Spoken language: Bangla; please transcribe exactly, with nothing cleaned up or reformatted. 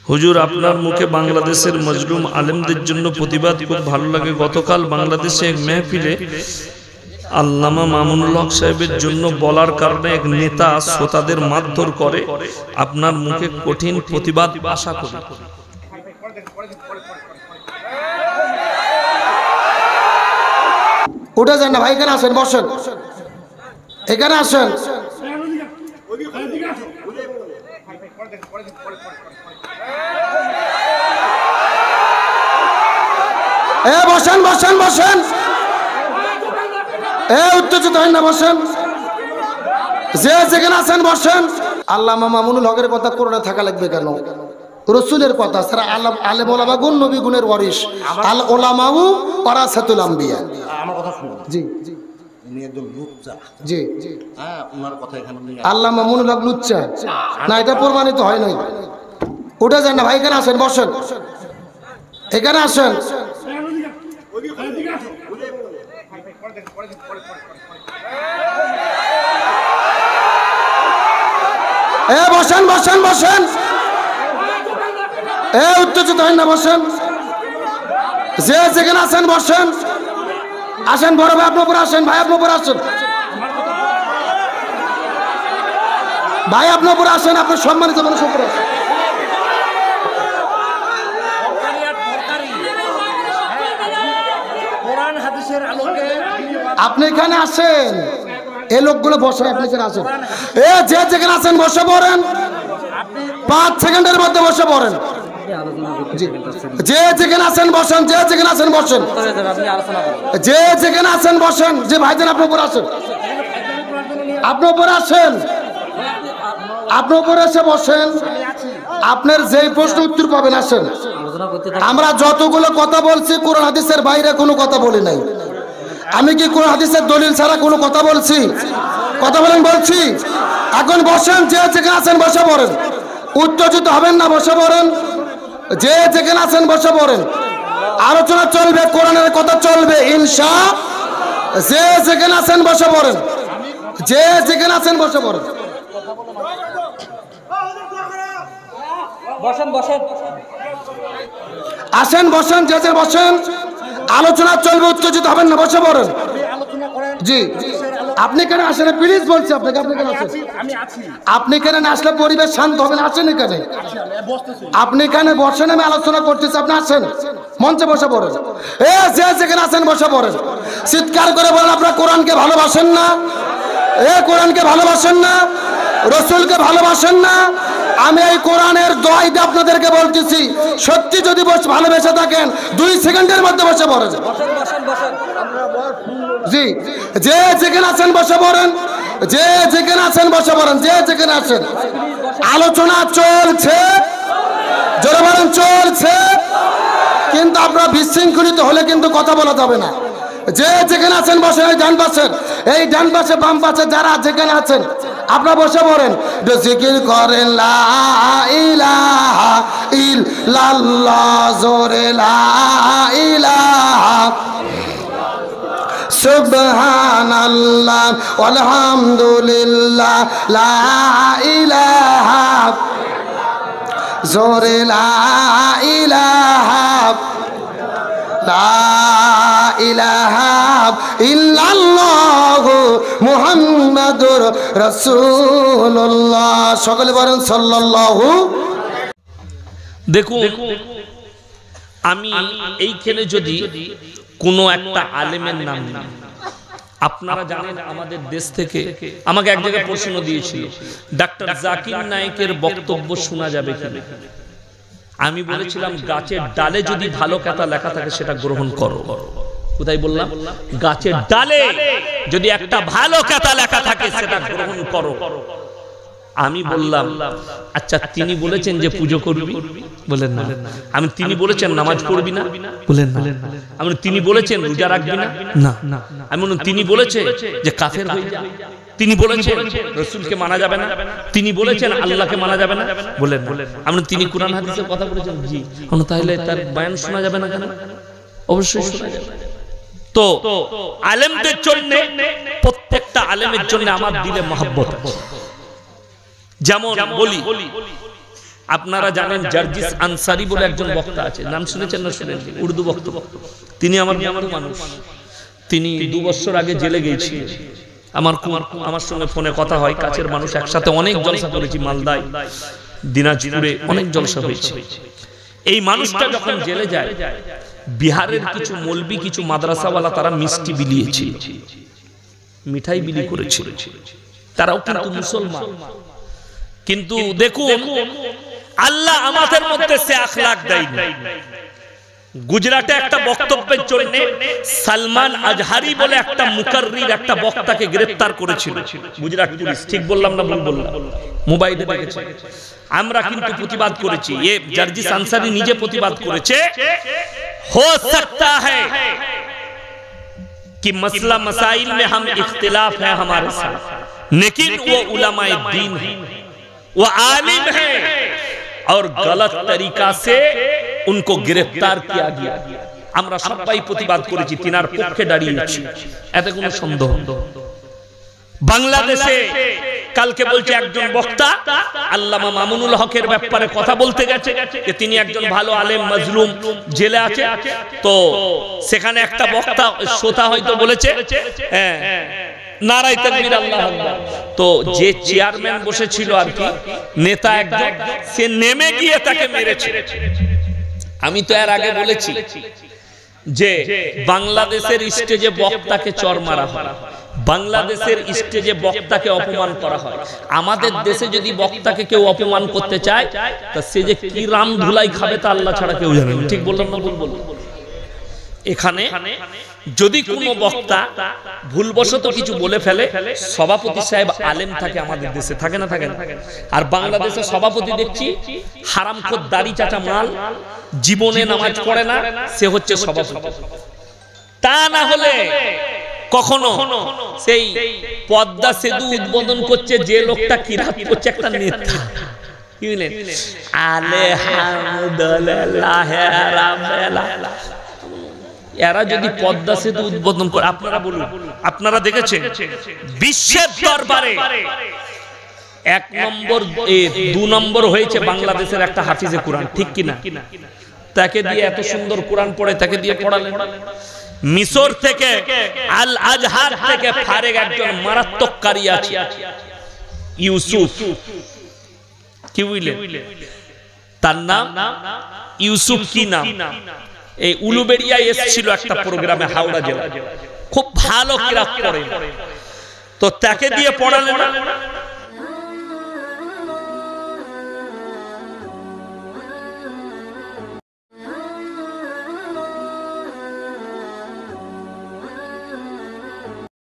হুজুর আপনার মুখে বাংলাদেশের মজলুম আলেমদের জন্য প্রতিবাদ খুব ভালো লাগে। গতকাল বাংলাদেশে এক মেহফিলে আল্লামা মামুনুল হক সাহেবের জন্য বলার কারণে এক নেতা শ্রোতাদের মারধর করে। আপনার মুখে কঠিন প্রতিবাদ আশা করি। উঠে যান না ভাই, এখানে আসেন, বসেন, এখানে আসেন। এ বসেন বসেন বসেন, এ উত্তেজিত হয় না, বসেন, যে যেখানে আছেন বসেন। আল্লামা মামুনুল হকের কথা কোরআনে থাকা লাগবে কেন? রসুলের কথা ছাড়া আলেম ওলামা গুণ নবী গুণের ওয়ারিস, আল ওলামাউ ওয়ারাসাতুল আম্বিয়া। আমার কথা শুনুন। জি উনি একজন লুচ্চা। জি হ্যাঁ, ওনার কথা এখানে নেই। আল্লামা মামুনুল হক লুচ্চা না, এটা প্রমাণিত হয় নাই। উঠে যান না ভাই, এখানে আসেন, বসেন, এখানে আসেন। এ বসেন বসেন বসেন, এ উত্তেজিত হয় না, বসেন, যে যেখানে আছেন বসেন। আসেন বড় ভাই, আপনার উপর আসেন, ভাই আপনার উপর আসেন, ভাই আপনার উপর আসেন, আপনার সম্মানিত মানুষ উপর আসেন। আপনি এখানে আসেন, এই লোকগুলো বসে, আপনি এখানে আসেন, এ যে যেখানে আছেন বসে পড়েন, পাঁচ সেকেন্ডের মধ্যে বসে পড়েন। যে যেখানে আছেন বসেন, যে যেখানে আছেন বসেন, যে যেখানে আছেন বসেন। যে ভাইজান আপনি উপর আসেন, আপনি উপর আসেন, আপনি উপরে এসে বসেন। আপনার যেই প্রশ্ন উত্তর পাবেন, আসেন। আমরা যতগুলো কথা বলছি কোরআন হাদিসের বাইরে কোনো কথা বলি নাই। আমি কি কোরআন হাদিসের দলিল ছাড়া কোনো কথা বলছি? কথা বলেন, বলছি। এখন বসেন, যে যেখানে আছেন বসে পড়েন, উত্তেজিত হবেন না, বসে পড়েন, যে যেখানে আছেন বসে পড়েন। আলোচনা চলবে, কোরআনের কথা চলবে ইনশাআল্লাহ। যে যেখানে আছেন বসে পড়েন, যে যেখানে আছেন বসে পড়েন। বসেন বসেন আসেন বসেন, যে যে বসেন, আলোচনা চলবে, উত্তেজিত হবেন না, বসে পড়েন। জি আপনি কেন আসেন প্লিজ, বলছি আপনাকে, আপনি কেন আসেন? আপনি কেন না আসলে পরিবেশ শান্ত হবে না, আসেন এখানে, আপনি এখানে বসেন, আমি আলোচনা করতেছি, আপনি আসেন, মঞ্চে বসে পড়েন। এ যে যেখানে আছেন বসে পড়েন। চিৎকার করে বলেন, আপনারা কোরআনকে ভালোবাসেন না? এ কোরআনকে ভালোবাসেন না? রসুলকে ভালোবাসেন না? আমি এই কোরআনের দোয়াই দিয়ে আপনাদেরকে বলতেছি, সত্যি যদি ভালোবেসে থাকেন দুই সেকেন্ডের মধ্যে বসে পড়েন। জি যে যেখানে আছেন বসে পড়েন, যে যেখানে আছেন বসে পড়েন, যে যেখানে আছেন। আলোচনা চলছে, জোরে বলেন চলছে, কিন্তু আপনারা বিশৃঙ্খলিত হলে কিন্তু কথা বলা যাবে না। যে যেখানে আছেন বসে, এই ডান পাশের, এই ডান পাশে বাম পাশে যারা যেখানে আছেন আপনারা বসে পড়েন। জিকির করেন লা ইলাহা ইল্লাল্লাহ, জোরে লা ইলাহা সুবহানাল্লাহ আলহামদুলিল্লাহ, লা ইলাহা, জোরে লা ইলাহা, লা ইলাহা ইল্লাল্লাহু মুহাম্মাদুর রাসূলুল্লাহ। সকলে বলেন সাল্লাল্লাহু। দেখুন, আমি এইখানে যদি কোনো একটা আলেমের নাম নিই, আপনারা জানেন আমাদের দেশ থেকে আমাকে এক জায়গায় প্রশ্ন দিয়েছিল, ডাক্তার জাকির নায়েকের বক্তব্য শোনা যাবে কিনা। আমি বলেছিলাম, গাছের ডালে যদি ভালো কথা লেখা থাকে সেটা গ্রহণ করো। কোথায় বললাম? গাছের ডালে যদি একটা ভালো কথা লেখা থাকে সেটা গ্রহণ করো। আমি বললাম, আচ্ছা তিনি বলেছেন যে পুজো করবি? বলেন না। আমি তিনি বলেছেন নামাজ পড়বি না? বলেন না। আমি তিনি বলেছেন রোজা রাখবি না? না। আমি বললাম তিনি বলেছে যে কাফের হয়ে যা? তিনি বলেছেন রাসূলকে মানা যাবে না? তিনি বলেছেন আল্লাহকে মানা যাবে না? বলেন না। আমি তিনি কোরআন হাদিসের কথা বলেছেন? জি। তাহলে তার বয়ান শোনা যাবে না কেন? অবশ্যই শোনা যাবে। তো আলেমদের জন্য, প্রত্যেকটা আলেমের জন্য আমার দিলে মহব্বত আছে। যেমন বলি, আপনারা জানেন জার্জিস আনসারি বলে একজন বক্তা আছে, নাম শুনেছেন না শুনেন? উর্দু বক্তা, তিনি আমার মতো মানুষ। তিনি দু বছর আগে জেলে গিয়েছিলেন। আমার আমার সঙ্গে ফোনে কথা হয়, কাছের মানুষ, একসাথে অনেক জলসা করেছি, মালদায়, দিনাজপুরে অনেক জলসা হয়েছে। এই মানুষটা যখন জেলে যায়, বিহারের কিছু মৌলবি, কিছু মাদ্রাসাওয়ালা তারা মিষ্টি বিলিয়েছিল, মিঠাই বিলি করেছিল। তারাও কিন্তু মুসলমান। কিন্তু দেখুন আল্লাহ আমাদের মধ্যে সে আখলাক দেয়নি। গুজরাটে একটা বক্তব্যের জন্য সালমান আজহারি বলে একটা মুকাররির একটা বক্তাকে গ্রেফতার করেছিল গুজরাট পুলিশ। ঠিক বললাম না ভুল বললাম? মোবাইলে দেখেছি। আমরা কিন্তু প্রতিবাদ করেছি। এ জার্জিস আনসারি নিজে প্রতিবাদ করেছে, हो सकता है कि मसला मसाइल में हम इख्तिलाफ है हमारे साथ, लेकिन वो उलमाए दीन है, वो आलिम है, और गलत तरीका से उनको गिरफ्तार किया गया। আমরা সবাই প্রতিবাদ করেছি, তিনার পক্ষে দাঁড়িয়েছি, এতে কোনো সন্দেহ। বাংলাদেশে কালকে বলছে একজন বক্তা আল্লামা মামুনুল হকের ব্যাপারে কথা বলতে গেছে যে তিনি একজন ভালো আলেম, মাজলুম, জেলে আছে। তো সেখানে একটা বক্তা শ্রোতা হয়তো বলেছে হ্যাঁ নারায়ে তাকবীর, আল্লাহু আকবার। তো যে চেয়ারম্যান বসেছিল আর কি, নেতা একজন, সে নেমে গিয়ে তাকে মেরেছে। আমি তো এর আগে বলেছি যে বাংলাদেশের স্টেজে বক্তাকে চর মারা হয়, বাংলাদেশের স্টেজে বক্তাকে অপমান করা হয়। আমাদের দেশে যদি বক্তাকে কেউ অপমান করতে চায় তা সে যে কি রাম ধুলাই খাবে তা আল্লাহ ছাড়া কেউ জানে না। ঠিক বললাম না ভুল বললাম? এখানে যদি কোনো বক্তা ভুলবশত কিছু বলে ফেলে, সভাপতি সাহেব আলেম থাকে আমাদের দেশে, থাকে না থাকে না? আর বাংলাদেশে সভাপতি দেখছি হারামখোর দাড়ি চাচা মাল, জীবনে নামাজ পড়ে না, সে হচ্ছে সভাপতি। তা না হলে কখনো সেই পদ্মা সেতু উদ্বোধন করছে যে লোকটা কিরাত করছে, একটা নেতা, কি বলেন আলহামদুলিল্লাহ রাব্বিল, এরা যদি পদ্মা সেতু উদ্বোধন করে, আপনারা বলুন, আপনারা দেখেছেন বিশ্বের দরবারে এক নম্বর, দু নম্বর হয়েছে বাংলাদেশের একটা হাফিজে কোরআন, ঠিক কিনা? তাকে দিয়ে এত সুন্দর কোরআন পড়ে, তাকে দিয়ে পড়ালেন। মিশর থেকে, আল আজহার থেকে ফারেক একজন মারাত্মক কারি আছে, ইউসুফ, কি বুঝলেন? তার নাম ইউসুফ। কি নাম? এই উলুবেড়িয়া এসেছিল একটা প্রোগ্রামে, হাওড়া জেলা, খুব ভালো কিরাত পড়ে। তো তাকে দিয়ে পড়ালেন,